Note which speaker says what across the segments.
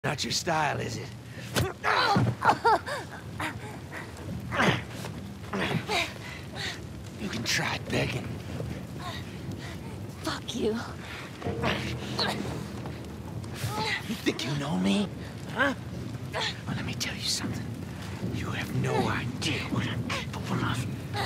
Speaker 1: Not your style, is it? You can try begging.
Speaker 2: Fuck you.
Speaker 1: You think you know me? Huh? Well, let me tell you something. You have no idea what I'm capable of.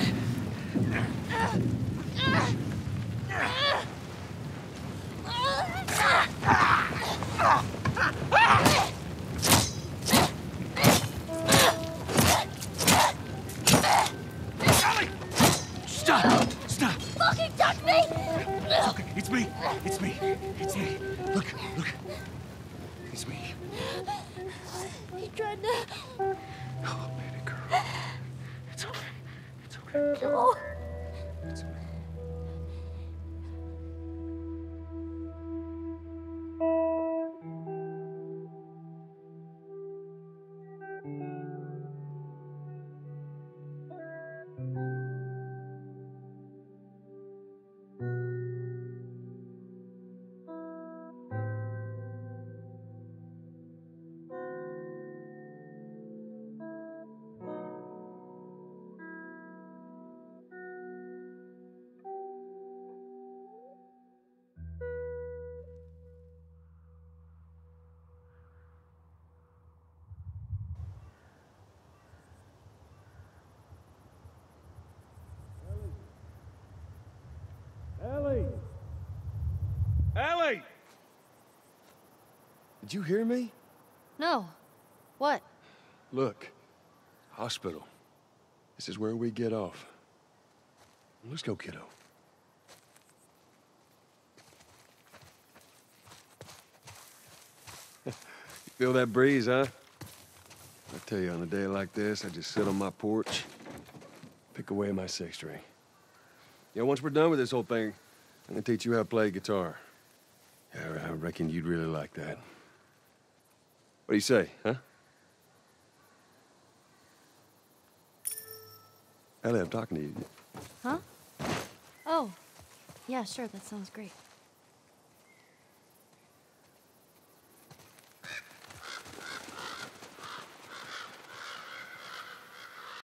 Speaker 1: Stop! Stop!
Speaker 2: Fucking touch me!
Speaker 1: It's okay. It's me. It's me. It's me. Look. It's me.
Speaker 2: He tried to...
Speaker 1: Oh, baby girl. It's okay. It's okay.
Speaker 2: No.
Speaker 1: It's okay.
Speaker 3: Ellie! Did you hear me?
Speaker 2: No. What?
Speaker 3: Look, hospital. This is where we get off. Let's go, kiddo. You feel that breeze, huh? I tell you, on a day like this, I just sit on my porch, pick away my six string. You know, once we're done with this whole thing, I'm gonna teach you how to play guitar. Yeah, I reckon you'd really like that. What do you say, huh? Ellie, I'm talking to you.
Speaker 2: Huh? Oh. Yeah, sure, that sounds great.